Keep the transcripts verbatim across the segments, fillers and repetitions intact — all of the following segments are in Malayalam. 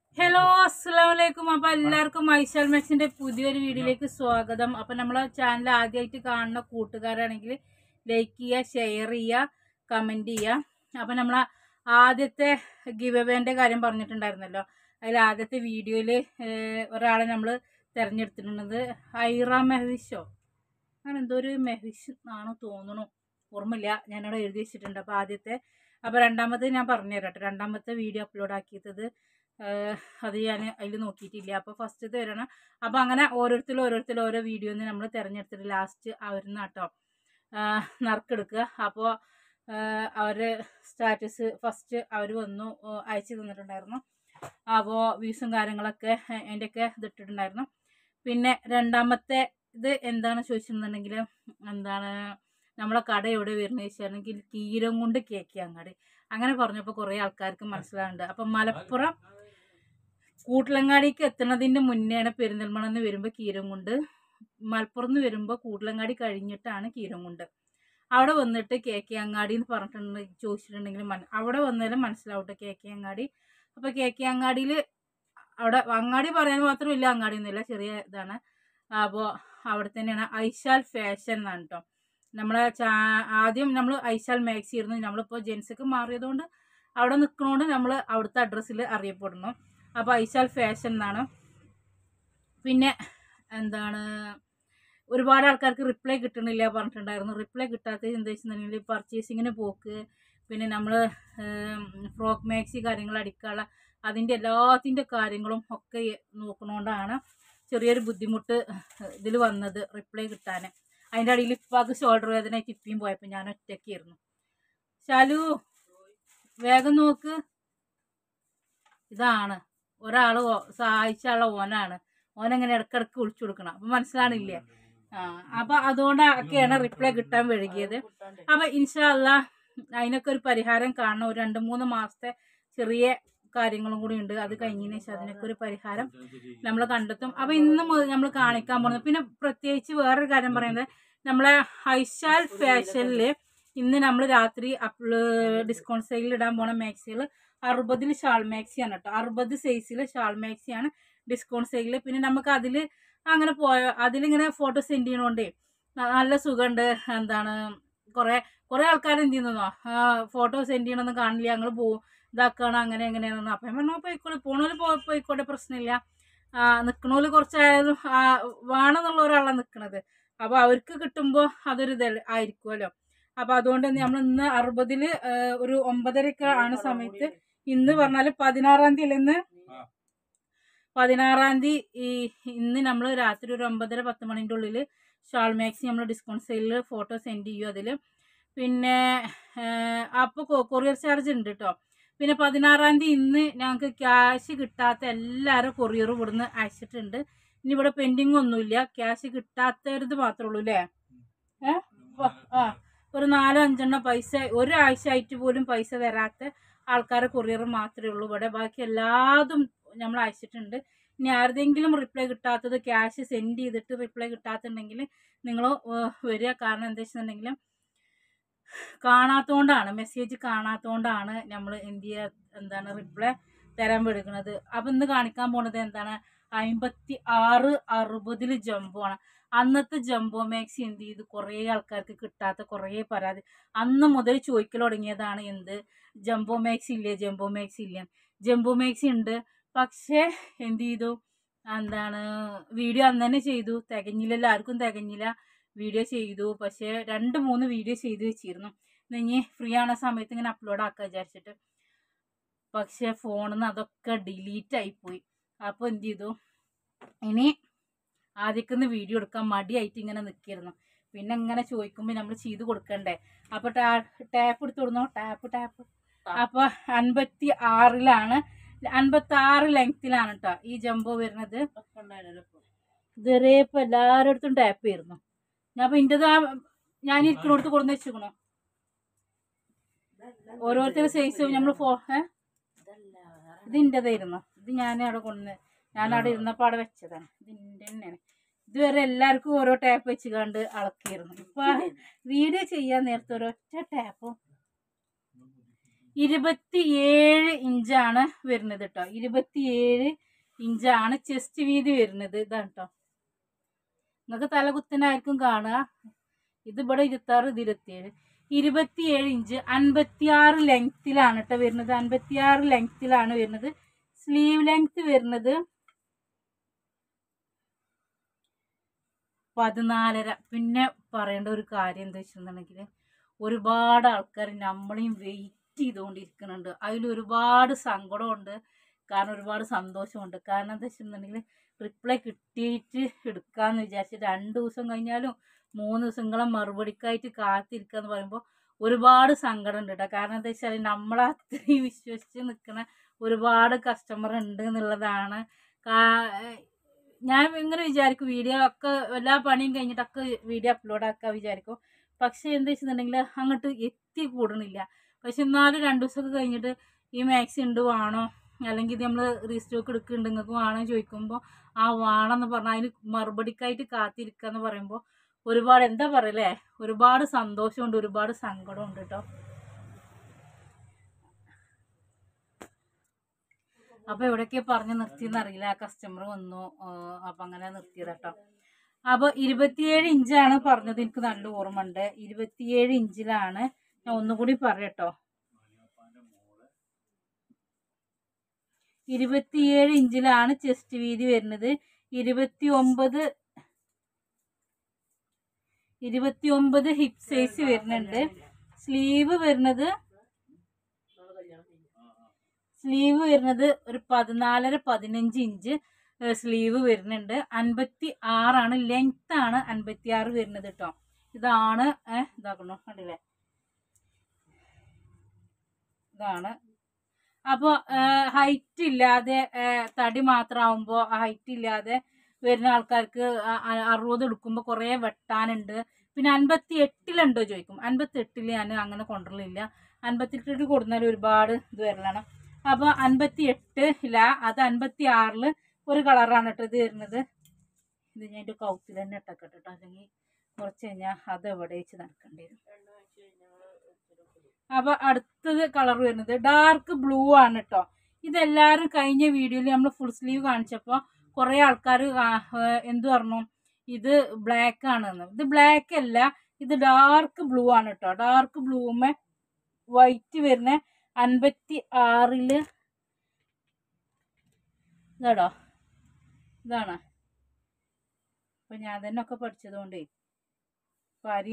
ഹലോ അസ്സലാമു അലൈക്കും. അപ്പോൾ എല്ലാവർക്കും ഐഷാൽ മാക്സിൻ്റെ പുതിയൊരു വീഡിയോയിലേക്ക് സ്വാഗതം. അപ്പോൾ നമ്മളെ ചാനൽ ആദ്യമായിട്ട് കാണുന്ന കൂട്ടുകാരാണെങ്കിൽ ലൈക്ക് ചെയ്യുക, ഷെയർ ചെയ്യുക, കമൻറ്റ് ചെയ്യുക. അപ്പോൾ നമ്മൾ ആദ്യത്തെ ഗിവ് അവേൻ്റെ കാര്യം പറഞ്ഞിട്ടുണ്ടായിരുന്നല്ലോ. അതിൽ ആദ്യത്തെ വീഡിയോയിൽ ഒരാളെ നമ്മൾ തിരഞ്ഞെടുത്തിട്ടുള്ളത് ഐറ മെഹവിഷോ അങ്ങനെ എന്തോ ഒരു മെഹവിഷ് ആണോ തോന്നുന്നു, ഓർമ്മയില്ല, ഞാനവിടെ എഴുതി വെച്ചിട്ടുണ്ട്. അപ്പോൾ ആദ്യത്തെ അപ്പോൾ രണ്ടാമത്തെ ഞാൻ പറഞ്ഞുതരാം കേട്ടോ. രണ്ടാമത്തെ വീഡിയോ അപ്ലോഡ് ആക്കിയത് അത് ഞാൻ അതിൽ നോക്കിയിട്ടില്ല. അപ്പോൾ ഫസ്റ്റത്തെ വരണം. അപ്പോൾ അങ്ങനെ ഓരോരുത്തരും ഓരോരുത്തരും ഓരോ വീഡിയോന്ന് നമ്മൾ തിരഞ്ഞെടുത്തിട്ട് ലാസ്റ്റ് അവരുന്ന് കേട്ടോ നറുക്കെടുക്കുക. അപ്പോൾ അവർ സ്റ്റാറ്റസ് ഫസ്റ്റ് അവർ വന്നു അയച്ചു തന്നിട്ടുണ്ടായിരുന്നു. അപ്പോൾ വ്യൂസും കാര്യങ്ങളൊക്കെ അതിൻ്റെയൊക്കെ ഇതിട്ടിട്ടുണ്ടായിരുന്നു. പിന്നെ രണ്ടാമത്തെ ഇത് എന്താണ് ചോദിച്ചിട്ടുണ്ടെങ്കിൽ എന്താണ് നമ്മളെ കട എവിടെ വരുന്നത് ചോദിച്ചാണെങ്കിൽ കീരംകുണ്ട് കേക്ക് അങ്ങാടി. അങ്ങനെ പറഞ്ഞപ്പോൾ കുറേ ആൾക്കാർക്ക് മനസ്സിലാകുന്നുണ്ട്. അപ്പം മലപ്പുറം കൂട്ടിലങ്ങാടിക്ക് എത്തുന്നതിൻ്റെ മുന്നെയാണ് പെരിന്തൽമണ്ണ എന്ന് വരുമ്പോൾ കീരംകുണ്ട്, മലപ്പുറം നിന്ന് വരുമ്പോൾ കൂട്ടിലങ്ങാടി കഴിഞ്ഞിട്ടാണ് കീരംകുണ്ട്. അവിടെ വന്നിട്ട് കെ കെ അങ്ങാടി എന്ന് പറഞ്ഞിട്ടുണ്ട് ചോദിച്ചിട്ടുണ്ടെങ്കിൽ മന അവിടെ വന്നാലും മനസ്സിലാവട്ടെ കെ കെ അങ്ങാടി. അപ്പോൾ കെ കെ അങ്ങാടിയിൽ അവിടെ അങ്ങാടി പറയാൻ മാത്രമില്ല, അങ്ങാടിയൊന്നുമില്ല, ചെറിയ ഇതാണ്. അപ്പോൾ അവിടെ തന്നെയാണ് ഐഷാൽ ഫാഷൻ എന്നാണ് കേട്ടോ. നമ്മളെ ചാ ആദ്യം നമ്മൾ ഐഷാൽ മാക്സി ആയിരുന്നു. നമ്മളിപ്പോൾ ജെൻസൊക്കെ മാറിയതുകൊണ്ട് അവിടെ നിൽക്കണോണ്ട് നമ്മൾ അവിടുത്തെ അഡ്രസ്സിൽ അറിയപ്പെടുന്നു. അപ്പോൾ ഐഷാൽ ഫാഷൻ എന്നാണ്. പിന്നെ എന്താണ് ഒരുപാട് ആൾക്കാർക്ക് റിപ്ലൈ കിട്ടണില്ല പറഞ്ഞിട്ടുണ്ടായിരുന്നു. റിപ്ലൈ കിട്ടാത്തത് എന്താ വെച്ചിട്ടുണ്ടെങ്കിൽ പർച്ചേസിങ്ങിന് പോക്ക്, പിന്നെ നമ്മൾ ഫ്രോക്ക് മാക്സി കാര്യങ്ങൾ അടിക്കാനുള്ള അതിൻ്റെ എല്ലാത്തിൻ്റെ കാര്യങ്ങളും ഒക്കെ നോക്കണോണ്ടാണ് ചെറിയൊരു ബുദ്ധിമുട്ട് ഇതിൽ വന്നത് റിപ്ലൈ കിട്ടാൻ. അതിൻ്റെ അടിയിൽ ഇപ്പാക്ക് ഷോൾഡർ വേദന ഇപ്പിയും പോയപ്പോൾ ഞാൻ ഒറ്റയ്ക്കായിരുന്നു. ശാലു വേഗം നോക്ക്, ഇതാണ് ഒരാൾ സഹായിച്ചുള്ള ഓനാണ്. ഓനെങ്ങനെ ഇടക്കിടക്ക് വിളിച്ചു കൊടുക്കണം. അപ്പം മനസ്സിലാണില്ലേ? ആ അപ്പം അതുകൊണ്ടൊക്കെയാണ് റിപ്ലൈ കിട്ടാൻ വൈകിയത്. അപ്പം ഇൻഷാ അല്ലാഹ് അതിനൊക്കെ ഒരു പരിഹാരം കാണണം. ഒരു രണ്ട് മൂന്ന് മാസത്തെ ചെറിയ കാര്യങ്ങളും കൂടി ഉണ്ട്. അത് കഴിഞ്ഞതിന് ശേഷം അതിനൊക്കെ ഒരു പരിഹാരം നമ്മൾ കണ്ടെത്തും. അപ്പം ഇന്ന് നമ്മൾ കാണിക്കാൻ പോകുന്നത് പിന്നെ പ്രത്യേകിച്ച് വേറൊരു കാര്യം പറയുന്നത്, നമ്മളെ ഐഷാൽ ഫാഷനിൽ ഇന്ന് നമ്മൾ രാത്രി അപ്ലോ ഡിസ്കൗണ്ട് സെയിലിൽ ഇടാൻ പോണ മാക്സികൾ അറുപതിൽ ഷാൾ മാക്സിയാണ് കേട്ടോ. അറുപത് സൈസിൽ ഷാൾ മാക്സിയാണ് ഡിസ്കൗണ്ട് സെയിലിൽ. പിന്നെ നമുക്ക് അതിൽ അങ്ങനെ പോയ അതിലിങ്ങനെ ഫോട്ടോ സെൻഡ് ചെയ്യണോണ്ടേ നല്ല സുഖമുണ്ട്. എന്താണ് കുറേ കുറേ ആൾക്കാർ എന്ത് ചെയ്യുന്നോ ഫോട്ടോ സെൻഡ് ചെയ്യണമെന്ന് കാണില്ല, ഞങ്ങൾ പോകും ഇതാക്കണം അങ്ങനെ എങ്ങനെയാണെന്ന്. അപ്പം പറഞ്ഞാൽ പോയിക്കോളെ, പോണോല് പോ പോയിക്കോട്ടെ, പ്രശ്നമില്ല. നിൽക്കണോല് കുറച്ചായാലും വേണമെന്നുള്ള ഒരാളാണ് നിൽക്കണത്. അപ്പോൾ അവർക്ക് കിട്ടുമ്പോൾ അതൊരു ഇത് ആയിരിക്കുമല്ലോ. അപ്പോൾ അതുകൊണ്ട് തന്നെ നമ്മൾ ഇന്ന് അറുപതിൽ ഒരു ഒമ്പതരയൊക്കെ ആണ് സമയത്ത്. ഇന്ന് പറഞ്ഞാൽ പതിനാറാം തീയതി ഇന്ന് പതിനാറാം തീയതി ഈ ഇന്ന് നമ്മൾ രാത്രി ഒരു ഒമ്പതര പത്ത് മണിൻ്റെ ഉള്ളിൽ ഷാൾ മാക്സി നമ്മൾ ഡിസ്കൗണ്ട് സെയിലിൽ ഫോട്ടോ സെൻഡ് ചെയ്യും അതിൽ. പിന്നെ അപ്പോൾ കൊറിയർ ചാർജ് ഉണ്ട് കേട്ടോ. പിന്നെ പതിനാറാം തീയതി ഇന്ന് ഞങ്ങൾക്ക് ക്യാഷ് കിട്ടാത്ത എല്ലാവരും കൊറിയർ ഇവിടുന്ന് അയച്ചിട്ടുണ്ട്. ഇനി ഇവിടെ പെൻഡിങ് ഒന്നുമില്ല, ക്യാഷ് കിട്ടാത്തത് മാത്രമേ ഉള്ളൂ അല്ലേ? ഏഹ് ആ ഒരു നാലോ അഞ്ചെണ്ണം പൈസ ഒരാഴ്ച ആയിട്ട് പോലും പൈസ തരാത്ത ആൾക്കാരെ കൊറിയർ മാത്രമേ ഉള്ളൂ ഇവിടെ. ബാക്കി എല്ലാതും നമ്മൾ അയച്ചിട്ടുണ്ട്. ഇനി ആരുടെങ്കിലും റിപ്ലൈ കിട്ടാത്തത് ക്യാഷ് സെൻഡ് ചെയ്തിട്ട് റിപ്ലൈ കിട്ടാത്തുണ്ടെങ്കിൽ നിങ്ങൾ വരിക. കാരണം എന്താ വെച്ചിട്ടുണ്ടെങ്കിൽ കാണാത്തതുകൊണ്ടാണ്, മെസ്സേജ് കാണാത്തതുകൊണ്ടാണ് നമ്മൾ എന്ത് ചെയ്യുക എന്താണ് റിപ്ലൈ തരാൻ എടുക്കുന്നത്. അപ്പം ഇന്ന് കാണിക്കാൻ പോണത് എന്താണ് അമ്പത്തി ആറ് അറുപതിൽ ജംബോ ആണ്. അന്നത്തെ ജംബോ മാക്സി എന്ത് ചെയ്തു കുറേ ആൾക്കാർക്ക് കിട്ടാത്ത കുറേ പരാതി അന്ന് മുതൽ ചോദിക്കൽ തുടങ്ങിയതാണ്. എന്ത് ജംബോ മാക്സി ഇല്ലേ, ജംബോ മാക്സി ഇല്ല. ജംബോ മാക്സി ഉണ്ട്, പക്ഷേ എന്ത് ചെയ്തു എന്താണ് വീഡിയോ അന്ന് തന്നെ ചെയ്തു, തികഞ്ഞില്ലല്ലോ, ആർക്കും തികഞ്ഞില്ല. വീഡിയോ ചെയ്തു, പക്ഷേ രണ്ട് മൂന്ന് വീഡിയോ ചെയ്ത് വെച്ചിരുന്നു. ഇനി ഫ്രീ ആണ സമയത്ത് ഇങ്ങനെ അപ്ലോഡ് ആക്കുക വിചാരിച്ചിട്ട്. പക്ഷേ ഫോണിൽ നിന്ന് അതൊക്കെ ഡിലീറ്റ് ആയിപ്പോയി. അപ്പോൾ എന്ത് ചെയ്തു, ഇനി ആദ്യക്കൊന്ന് വീഡിയോ എടുക്കാൻ മടിയായിട്ട് ഇങ്ങനെ നിൽക്കിയിരുന്നു. പിന്നെ ഇങ്ങനെ ചോദിക്കുമ്പോൾ നമ്മൾ ചെയ്ത് കൊടുക്കണ്ടേ. അപ്പോൾ ടാ ടാപ്പ് എടുത്ത് കൊടുന്നോ, ടാപ്പ് ടാപ്പ്. അപ്പോൾ അൻപത്തി ആറിലാണ് അൻപത്തി ആറ് ലെങ്ത്തിലാണ് കേട്ടോ ഈ ജംബോ വരുന്നത്. ഇതുവരെ ഇപ്പോൾ എല്ലാവരുടെ അടുത്തും ടാപ്പ് ആയിരുന്നു. ഞാൻ അപ്പോൾ ഇൻ്റെതാ ഞാൻ ഇരിക്കണോടത്ത് കൊടുന്ന് വെച്ചിരിക്കണോ ഓരോരുത്തരുടെ സൈസ് നമ്മൾ ഫോ ഏ ഇത് ഇൻ്റെതായിരുന്നു. ഇത് ഞാൻ അവിടെ കൊണ്ടുവന്ന് ഞാൻ അവിടെ ഇരുന്നപ്പോൾ അവിടെ വെച്ചതാണ്. ഇതിൻ്റെ തന്നെയാണ്. ഇതുവരെ എല്ലാവർക്കും ഓരോ ടാപ്പ് വെച്ച് കണ്ട് അളക്കിയിരുന്നു. ഇപ്പം വീഡിയോ ചെയ്യാൻ നേരത്തെ ഒരൊറ്റ ടാപ്പും ഇരുപത്തിയേഴ് ഇഞ്ചാണ് വരുന്നത് കേട്ടോ. ഇരുപത്തിയേഴ് ഇഞ്ചാണ് ചെസ്റ്റ് വീതി വരുന്നത്. ഇതാണ് കേട്ടോ. നിങ്ങൾക്ക് തലകുത്തനായിരിക്കും കാണുക. ഇത് ഇവിടെ ഇരുപത്താറ്, ഇത് ഇരുപത്തിയേഴ്. ഇരുപത്തിയേഴ് ഇഞ്ച് അൻപത്തിയാറ് ലെങ്ത്തിലാണ് കേട്ടോ വരുന്നത്. അൻപത്തിയാറ് ലെങ്ത്തിലാണ് വരുന്നത്. സ്ലീവ് ലെങ്ത് വരുന്നത് പതിനാലര. പിന്നെ പറയേണ്ട ഒരു കാര്യം എന്താ വെച്ചിട്ടുണ്ടെങ്കിൽ ഒരുപാട് ആൾക്കാർ നമ്മളെയും വെയിറ്റ് ചെയ്തുകൊണ്ടിരിക്കുന്നുണ്ട്. അതിൽ ഒരുപാട് സങ്കടമുണ്ട്, കാരണം ഒരുപാട് സന്തോഷമുണ്ട്. കാരണം എന്താ വെച്ചിട്ടുണ്ടെങ്കിൽ റിപ്ലൈ കിട്ടിയിട്ട് എടുക്കാമെന്ന് വിചാരിച്ച് രണ്ട് ദിവസം കഴിഞ്ഞാലും മൂന്ന് ദിവസങ്ങളെ മറുപടിക്കായിട്ട് കാത്തിരിക്കുക എന്ന് പറയുമ്പോൾ ഒരുപാട് സങ്കടം ഉണ്ട് കേട്ടോ. കാരണം എന്താ വെച്ചാൽ നമ്മളെ അത്രയും വിശ്വസിച്ച് നിൽക്കുന്ന ഒരുപാട് കസ്റ്റമർ ഉണ്ട് എന്നുള്ളതാണ്. ഞാൻ ഇങ്ങനെ വിചാരിക്കും വീഡിയോ ഒക്കെ എല്ലാ പണിയും കഴിഞ്ഞിട്ടൊക്കെ വീഡിയോ അപ്ലോഡ് ആക്കാൻ വിചാരിക്കും. പക്ഷേ എന്താ വെച്ചിട്ടുണ്ടെങ്കിൽ അങ്ങോട്ട് എത്തി കൂടണില്ല. പക്ഷെ എന്നാലും രണ്ട് ദിവസമൊക്കെ കഴിഞ്ഞിട്ട് ഈ മാക്സി ഉണ്ട് വേണോ, അല്ലെങ്കിൽ ഇത് നമ്മൾ റീസ്റ്റോക്ക് എടുക്കുന്നുണ്ട് നിങ്ങൾക്ക് വേണോ ചോദിക്കുമ്പോൾ ആ വേണമെന്ന് പറഞ്ഞാൽ അതിന് മറുപടിക്കായിട്ട് കാത്തിരിക്കുക എന്ന് പറയുമ്പോൾ ഒരുപാട് എന്താ പറയല്ലേ, ഒരുപാട് സന്തോഷമുണ്ട്, ഒരുപാട് സങ്കടമുണ്ട് കേട്ടോ. അപ്പോൾ എവിടെയൊക്കെ പറഞ്ഞ് നിർത്തിയെന്ന് അറിയില്ല. ആ കസ്റ്റമർ വന്നു, അപ്പം അങ്ങനെ നിർത്തിയത് കേട്ടോ. അപ്പോൾ ഇരുപത്തിയേഴ് ഇഞ്ചാണ് പറഞ്ഞത്, എനിക്ക് നല്ല ഓർമ്മ ഉണ്ട്. ഇരുപത്തിയേഴ് ഇഞ്ചിലാണ്. ഞാൻ ഒന്നുകൂടി പറയട്ടോ, ഇരുപത്തിയേഴ് ഇഞ്ചിലാണ് ചെസ്റ്റ് വീതി വരുന്നത്. ഇരുപത്തി ഒമ്പത് ഇരുപത്തി ഒമ്പത് ഹിപ്പ് സൈസ് വരുന്നുണ്ട്. സ്ലീവ് വരുന്നത് സ്ലീവ് വരുന്നത് ഒരു പതിനാലര പതിനഞ്ച് ഇഞ്ച് സ്ലീവ് വരുന്നുണ്ട്. അൻപത്തി ആറാണ് ലെങ്ത് ആണ് അൻപത്തി ആറ് വരുന്നത് കേട്ടോ. ഇതാണ് ഏഹ് ഇതാക്കണോ കണ്ടില്ലേ, ഇതാണ്. അപ്പോൾ ഹൈറ്റ് ഇല്ലാതെ തടി മാത്രമാകുമ്പോൾ ഹൈറ്റ് ഇല്ലാതെ വരുന്ന ആൾക്കാർക്ക് അറുപത് എടുക്കുമ്പോൾ കുറേ വെട്ടാനുണ്ട്. പിന്നെ അൻപത്തി എട്ടിലുണ്ടോ ചോദിക്കും. അൻപത്തി എട്ടിൽ ഞാൻ അങ്ങനെ കൊണ്ടുവരലില്ല. അൻപത്തി എട്ടിൽ കൊടുത്താൽ ഒരുപാട് ഇത് വരലാണ്. അപ്പോൾ അൻപത്തി എട്ട് ഇല്ല, അത് അൻപത്തി ആറിൽ ഒരു കളറാണ് കേട്ടോ ഇത് വരുന്നത്. ഇത് ഞാൻ എൻ്റെ കൗത്തിൽ തന്നെ ഇട്ടൊക്കെ കേട്ടോ, അല്ലെങ്കിൽ കുറച്ച് കഴിഞ്ഞാൽ അത് എവിടെ വെച്ച് നടക്കേണ്ടി വരും. അപ്പോൾ അടുത്തത് കളർ വരുന്നത് ഡാർക്ക് ബ്ലൂ ആണ് കേട്ടോ. ഇതെല്ലാവരും കഴിഞ്ഞ വീഡിയോയിൽ നമ്മൾ ഫുൾ സ്ലീവ് കാണിച്ചപ്പോൾ കുറേ ആൾക്കാർ എന്ത് പറഞ്ഞു, ഇത് ബ്ലാക്ക് ആണെന്ന്. ഇത് ബ്ലാക്ക് അല്ല, ഇത് ഡാർക്ക് ബ്ലൂ ആണ് കേട്ടോ. ഡാർക്ക് ബ്ലൂമേ വൈറ്റ് വരുന്ന അൻപത്തി ആറില് ഇതാടോ, ഇതാണ്. അപ്പം ഞാൻ തന്നെ ഒക്കെ പഠിച്ചതുകൊണ്ടേ പാരി.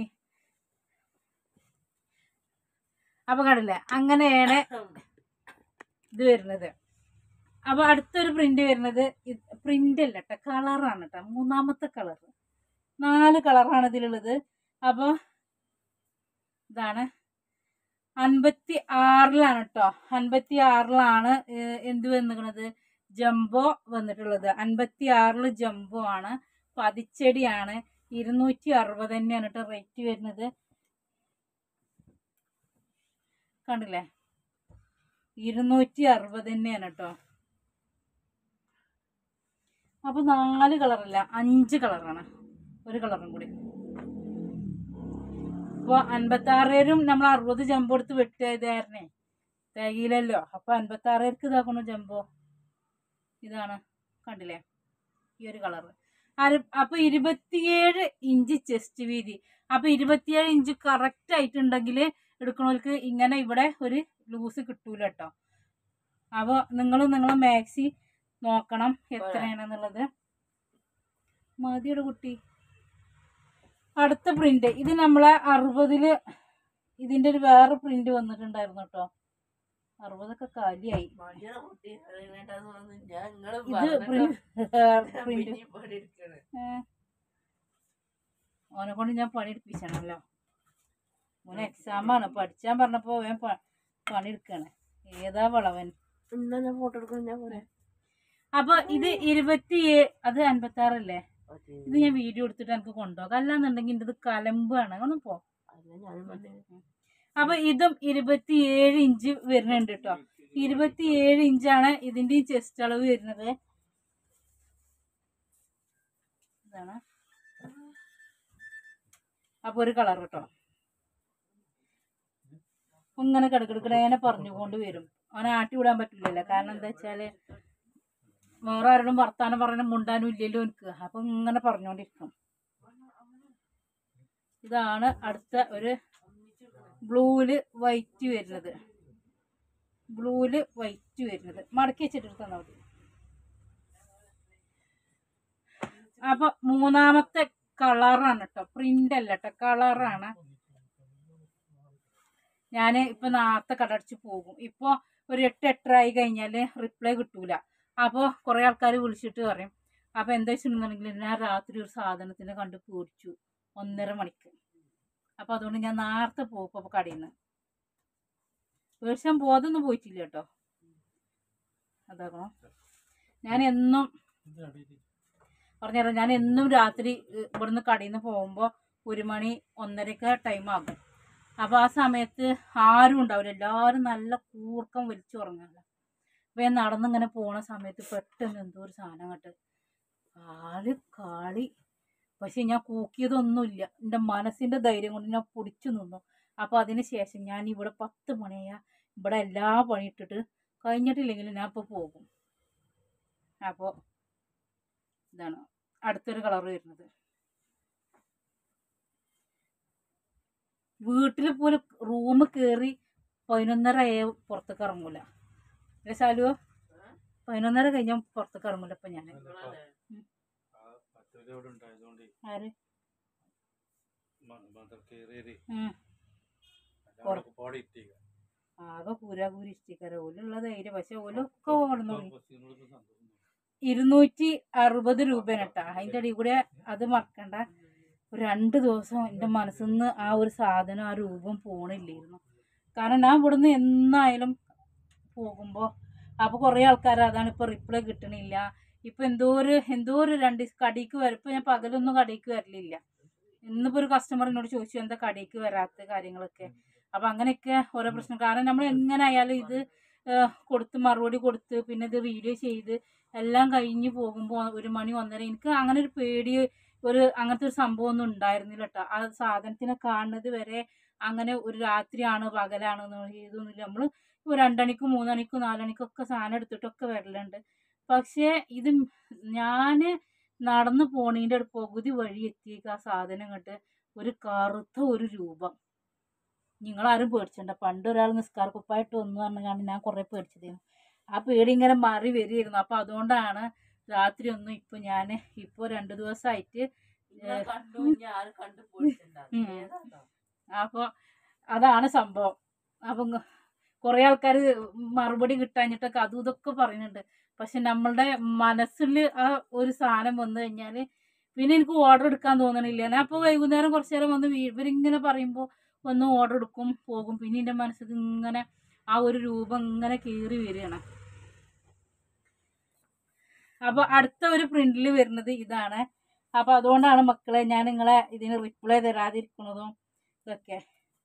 അപ്പം കണ്ടില്ലേ, അങ്ങനെയാണ് ഇത് വരുന്നത്. അപ്പോൾ അടുത്തൊരു പ്രിന്റ് വരുന്നത് പ്രിന്റ് അല്ല കേട്ടോ, കളറാണ് കേട്ടോ. മൂന്നാമത്തെ കളർ, നാല് കളറാണ് ഇതിലുള്ളത്. അപ്പോൾ ഇതാണ് അൻപത്തി ആറിലാണ് കേട്ടോ. അൻപത്തി ആറിലാണ് എന്ത് വന്നിരിക്കുന്നത്, ജംബോ വന്നിട്ടുള്ളത്. അൻപത്തി ആറിൽ ജംബോ ആണ്, പതിച്ചെടിയാണ്. ഇരുന്നൂറ്റി അറുപത് തന്നെയാണ് കേട്ടോ റേറ്റ് വരുന്നത്. കണ്ടില്ലേ, ഇരുന്നൂറ്റി അറുപത് തന്നെയാണ് കേട്ടോ. അപ്പോൾ നാല് കളറല്ല, അഞ്ച് കളറാണ്, ഒരു കളറും കൂടി. അപ്പോൾ അൻപത്തി ആറേരും നമ്മൾ അറുപത് ജംബോ എടുത്ത് വെട്ടിയതായിരുന്നേ, തികയില്ലല്ലോ. അപ്പോൾ അൻപത്തി ആറേർക്ക് ഇതാക്കണോ ജംബോ, ഇതാണ്. കണ്ടില്ലേ, ഈ ഒരു കളറ്. അപ്പോൾ ഇരുപത്തിയേഴ് ഇഞ്ച് ചെസ്റ്റ് വീതി. അപ്പോൾ ഇരുപത്തിയേഴ് ഇഞ്ച് കറക്റ്റ് ആയിട്ടുണ്ടെങ്കിൽ എടുക്കണവർക്ക് ഇങ്ങനെ ഇവിടെ ഒരു ലൂസ് കിട്ടൂല കേട്ടോ. അപ്പോൾ നിങ്ങൾ നിങ്ങളെ മാക്സി നോക്കണം എത്രയാണെന്നുള്ളത്. മതിയുടെ കുട്ടി. അടുത്ത പ്രിന്റ് ഇത് നമ്മളെ അറുപതില് ഇതിന്റെ ഒരു വേറെ പ്രിന്റ് വന്നിട്ടുണ്ടായിരുന്നു കേട്ടോ. അറുപതൊക്കെ കാലിയായി. ഓനെ കൊണ്ട് ഞാൻ പണിയെടുപ്പിച്ചാണല്ലോ. ഓനെ എക്സാമാണ്, പഠിച്ചാൻ പറഞ്ഞപ്പോ ഞാൻ പണിയെടുക്കാണ്. ഏതാ വളവൻ. ഫോട്ടോ എടുക്കണം. അപ്പൊ ഇത് ഇരുപത്തി അത് അൻപത്തി ആറല്ലേ. ഇത് ഞാൻ വീഡിയോ എടുത്തിട്ട് എനിക്ക് കൊണ്ടുപോകാം. അല്ലാന്നുണ്ടെങ്കിൽ ഇത് കലമ്പാണ്. ഒന്ന് പോ. അപ്പൊ ഇതും ഇരുപത്തിയേഴ് ഇഞ്ച് വരുന്നുണ്ട് കേട്ടോ. ഇരുപത്തിയേഴ് ഇഞ്ചാണ് ഇതിന്റെ ചെസ്റ്റ് അളവ് വരുന്നത്. ഇതാണ്. അപ്പൊ ഒരു കളർ കേട്ടോ. ഇങ്ങനെ കിടക്കിടക്കിടേനെ പറഞ്ഞുകൊണ്ട് വരും. അവനെ ആട്ടി വിടാൻ പറ്റില്ലല്ലോ. കാരണം എന്താ വെച്ചാല് വേറെ ആരോടും വർത്താനം പറയാനും മുണ്ടാനും ഇല്ലല്ലോ എനിക്ക്. അപ്പൊ ഇങ്ങനെ പറഞ്ഞോണ്ടിരിക്കും. ഇതാണ് അടുത്ത ഒരു ബ്ലൂവില് വൈറ്റ് വരുന്നത്. ബ്ലൂവില് വൈറ്റ് വരുന്നത് മടക്കി വെച്ചിട്ട് തന്നാൽ മതി. അപ്പൊ മൂന്നാമത്തെ കളറാണ് കേട്ടോ, പ്രിന്റ് അല്ല കേട്ടോ, കളറാണ്. ഞാൻ ഇപ്പൊ നേരത്തെ കടടിച്ച് പോകും. ഇപ്പൊ ഒരു എട്ട് എട്ടരായി കഴിഞ്ഞാല് റിപ്ലൈ കിട്ടൂല. അപ്പോൾ കുറെ ആൾക്കാർ വിളിച്ചിട്ട് പറയും. അപ്പൊ എന്താ വെച്ചിട്ടുണ്ടെങ്കിൽ ഞാൻ രാത്രി ഒരു സാധനത്തിന് കണ്ട് പേടിച്ചു ഒന്നര മണിക്ക്. അപ്പൊ അതുകൊണ്ട് ഞാൻ നേരത്തെ പോകും. അപ്പൊ കടയിൽ നിന്ന് പേടിച്ചാൻ പോതൊന്നും പോയിട്ടില്ല കേട്ടോ. അതാകണം ഞാൻ എന്നും പറഞ്ഞുതരാം. ഞാൻ എന്നും രാത്രി ഇവിടുന്ന് കടയിൽ നിന്ന് പോകുമ്പോൾ ഒരു മണി ഒന്നരക്ക് ടൈം ആകും. അപ്പോൾ ആ സമയത്ത് ആരും ഉണ്ടാവില്ല, എല്ലാവരും നല്ല കൂർക്കം വലിച്ചുറങ്ങാല്ല. അപ്പോൾ ഞാൻ നടന്നിങ്ങനെ പോണ സമയത്ത് പെട്ടെന്ന് എന്തോ ഒരു സാധനം കണ്ട് കാല് കാളി. പക്ഷെ ഞാൻ കൂക്കിയതൊന്നുമില്ല, എൻ്റെ മനസ്സിൻ്റെ ധൈര്യം കൊണ്ട് ഞാൻ പിടിച്ചു നിന്നു. അപ്പോൾ അതിന് ശേഷം ഞാൻ ഇവിടെ പത്ത് മണിയാ ഇവിടെ എല്ലാ പണി ഇട്ടിട്ട് കഴിഞ്ഞിട്ടില്ലെങ്കിൽ ഞാൻ ഇപ്പോൾ പോകും. അപ്പോൾ ഇതാണ് അടുത്തൊരു കളർ വരുന്നത്. വീട്ടിൽ പോലും റൂം കയറി പതിനൊന്നര ആയ പുറത്തേക്ക് ഇറങ്ങൂല. അല്ലെ ശാലുവോ? പതിനൊന്നര കഴിഞ്ഞാൽ പുറത്തേക്ക് ഇറങ്ങൂല. ഇപ്പൊ ഞാൻ ആര് ആകെ കൂരാ കൂരി ഇഷ്ടിക്കാര ഓലുള്ള ധൈര്യം. പക്ഷെ ഓലൊക്കെ ഓടുന്നു. ഇരുന്നൂറ്റി അറുപത് രൂപേനട്ടാ. അതിൻ്റെ അടിയിൽ കൂടെ അത് മറക്കണ്ട. രണ്ട് ദിവസം എൻ്റെ മനസ്സിൽ നിന്ന് ആ ഒരു സാധനം ആ രൂപം പോണില്ലായിരുന്നു. കാരണം ഞാൻ ഇവിടുന്ന് എന്നായാലും പോകുമ്പോൾ അപ്പോൾ കുറേ ആൾക്കാർ അതാണ് ഇപ്പോൾ റിപ്ലൈ കിട്ടണില്ല. ഇപ്പം എന്തോ ഒരു എന്തോ ഒരു രണ്ട് കടിക്ക് വരും. ഇപ്പം ഞാൻ പകലൊന്നും കടിക്ക് വരലില്ല. ഇന്നിപ്പോൾ ഒരു കസ്റ്റമർ എന്നോട് ചോദിച്ചു എന്താ കടിക്ക് വരാത്ത കാര്യങ്ങളൊക്കെ. അപ്പം അങ്ങനെയൊക്കെ ഓരോ പ്രശ്നം. കാരണം നമ്മൾ എങ്ങനെ ആയാലും ഇത് കൊടുത്ത് മറുപടി കൊടുത്ത് പിന്നെ ഇത് വീഡിയോ ചെയ്ത് എല്ലാം കഴിഞ്ഞ് പോകുമ്പോൾ ഒരു മണി ഒന്നര. എനിക്ക് അങ്ങനെ ഒരു പേടി ഒരു അങ്ങനത്തെ ഒരു സംഭവം ഒന്നും ഉണ്ടായിരുന്നില്ല കേട്ടോ. ആ സാധനത്തിനെ കാണുന്നത് വരെ അങ്ങനെ ഒരു രാത്രിയാണ് പകലാണ് ഇതൊന്നുമില്ല. നമ്മൾ ഇപ്പോൾ രണ്ടണിക്കും മൂന്നണിക്കും നാലണിക്കൊക്കെ സാധനം എടുത്തിട്ടൊക്കെ വരലുണ്ട്. പക്ഷേ ഇത് ഞാൻ നടന്നു പോണീൻ്റെ ഒരു പകുതി വഴി എത്തിയേക്ക് ആ സാധനം കണ്ട് ഒരു കറുത്ത ഒരു രൂപം. നിങ്ങളാരും പേടിച്ചണ്ട. പണ്ട് ഒരാൾ നിസ്കാര കുപ്പായിട്ട് വന്നു പറഞ്ഞാൽ ഞാൻ കുറേ പേടിച്ചതായിരുന്നു. ആ പേടി ഇങ്ങനെ മാറി വരികയായിരുന്നു. അപ്പം അതുകൊണ്ടാണ് രാത്രി ഒന്നും ഇപ്പം ഞാൻ ഇപ്പോൾ രണ്ട് ദിവസമായിട്ട് അപ്പോൾ അതാണ് സംഭവം. അപ്പം കുറേ ആൾക്കാർ മറുപടി കിട്ടാഞ്ഞിട്ടൊക്കെ അതും ഇതൊക്കെ പറയുന്നുണ്ട്. പക്ഷെ നമ്മളുടെ മനസ്സിൽ ആ ഒരു സാധനം വന്നു കഴിഞ്ഞാൽ പിന്നെ എനിക്ക് ഓർഡർ എടുക്കാൻ തോന്നണില്ല. ഞാൻ അപ്പോൾ വൈകുന്നേരം കുറച്ച് നേരം വന്ന് ഇവരിങ്ങനെ പറയുമ്പോൾ ഒന്ന് ഓർഡർ എടുക്കും പോകും. പിന്നെ എൻ്റെ മനസ്സിൽ ഇങ്ങനെ ആ ഒരു രൂപം ഇങ്ങനെ കയറി വരികയാണ്. അപ്പോൾ അടുത്ത ഒരു പ്രിന്റിൽ വരുന്നത് ഇതാണ്. അപ്പോൾ അതുകൊണ്ടാണ് മക്കളെ ഞാൻ നിങ്ങളെ ഇതിന് റിപ്ലൈ തരാതിരിക്കുന്നതും ഇതൊക്കെ.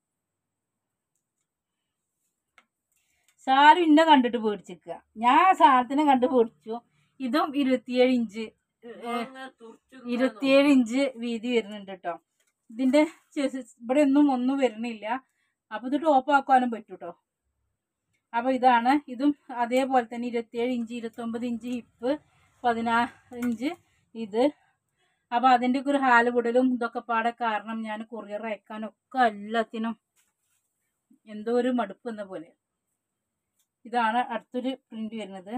സാരി ഇന്നെ കണ്ടിട്ട് പേടിച്ചിരിക്കുക. ഞാൻ സാധനത്തിനെ കണ്ട് പേടിച്ചു. ഇതും ഇരുപത്തിയേഴ് ഇഞ്ച് ഇരുപത്തിയേഴ് ഇഞ്ച് വീതി വരുന്നുണ്ട് കേട്ടോ. ഇതിൻ്റെ ഇവിടെ ഒന്നും ഒന്നും വരുന്നില്ല. അപ്പോൾ ഇത് ടോപ്പ് ആക്കാനും പറ്റും കേട്ടോ. അപ്പോൾ ഇതാണ്. ഇതും അതേപോലെ തന്നെ ഇരുപത്തിയേഴ് ഇഞ്ച് ഇരുപത്തൊമ്പത് ഇഞ്ച് ഹിപ്പ് പതിനാറ് ഇഞ്ച് ഇത്. അപ്പോൾ അതിൻ്റെയൊക്കെ ഒരു ഹാല് വിടലും ഇതൊക്കെ പാടെ കാരണം ഞാൻ കൊറിയർ അയക്കാനൊക്കെ എല്ലാത്തിനും എന്തോ ഒരു മടുപ്പ് എന്ന പോലെ. ഇതാണ് അടുത്തൊരു പ്രിന്റ് വരുന്നത്.